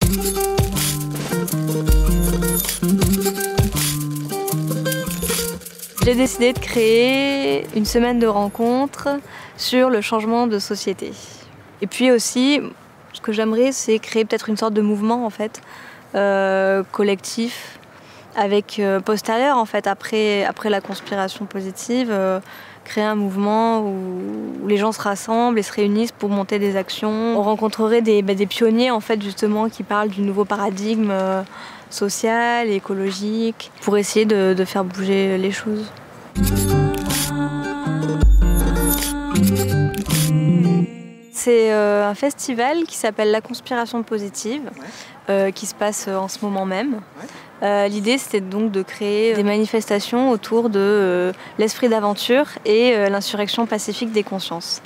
J'ai décidé de créer une semaine de rencontres sur le changement de société. Et puis aussi, ce que j'aimerais, c'est créer peut-être une sorte de mouvement en fait, collectif, avec postérieur en fait, après la conspiration positive, créer un mouvement où les gens se rassemblent et se réunissent pour monter des actions. On rencontrerait des pionniers en fait justement qui parlent du nouveau paradigme social et écologique pour essayer de faire bouger les choses. C'est un festival qui s'appelle La Conspiration Positive, qui se passe en ce moment même. L'idée c'était donc de créer des manifestations autour de l'esprit d'aventure et l'insurrection pacifique des consciences.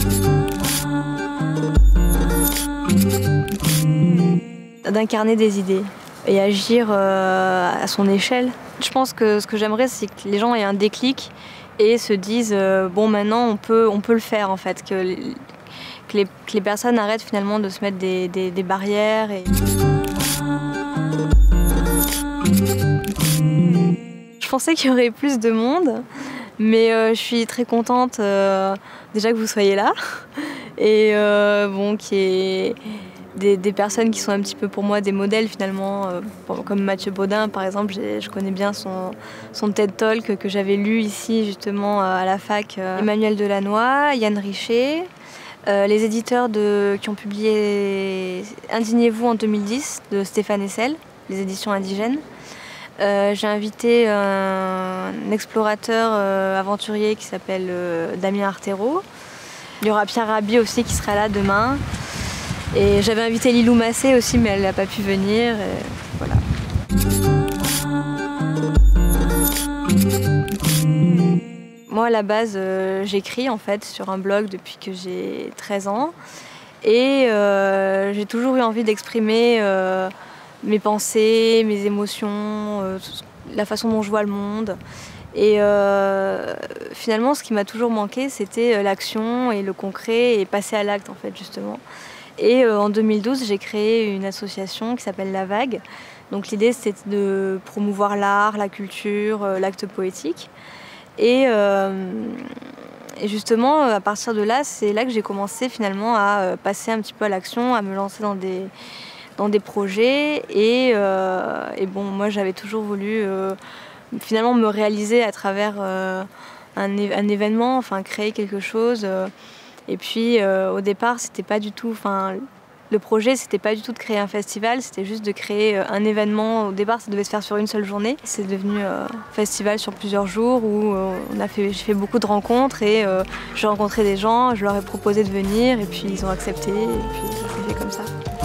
D'incarner des idées et agir à son échelle. Je pense que ce que j'aimerais, c'est que les gens aient un déclic et se disent bon, maintenant on peut le faire en fait, que les personnes arrêtent finalement de se mettre des barrières. Je pensais qu'il y aurait plus de monde, mais je suis très contente déjà que vous soyez là et bon, qu'il y ait des personnes qui sont un petit peu pour moi des modèles finalement, comme Mathieu Baudin par exemple. Je connais bien son TED Talk que j'avais lu ici justement à la fac. Emmanuel Delannoy, Yann Richer, les éditeurs qui ont publié Indignez-vous en 2010 de Stéphane Hessel, les éditions indigènes. J'ai invité un explorateur aventurier qui s'appelle Damien Artero. Il y aura Pierre Rabhi aussi qui sera là demain. Et j'avais invité Lilou Massé aussi, mais elle n'a pas pu venir. Et voilà. Moi, à la base, j'écris en fait sur un blog depuis que j'ai 13 ans. Et j'ai toujours eu envie d'exprimer mes pensées, mes émotions, la façon dont je vois le monde. Et finalement, ce qui m'a toujours manqué, c'était l'action et le concret et passer à l'acte en fait, justement. Et en 2012, j'ai créé une association qui s'appelle La Vague. Donc l'idée, c'était de promouvoir l'art, la culture, l'acte poétique. Et justement, à partir de là, c'est là que j'ai commencé finalement à passer un petit peu à l'action, à me lancer dans des projets. Et bon, moi, j'avais toujours voulu finalement me réaliser à travers un événement, enfin créer quelque chose. Et puis au départ, c'était pas du tout, le projet, c'était pas du tout de créer un festival, c'était juste de créer un événement. Au départ, ça devait se faire sur une seule journée. C'est devenu un festival sur plusieurs jours où j'ai fait beaucoup de rencontres et j'ai rencontré des gens, je leur ai proposé de venir et puis ils ont accepté et puis ça s'est fait comme ça.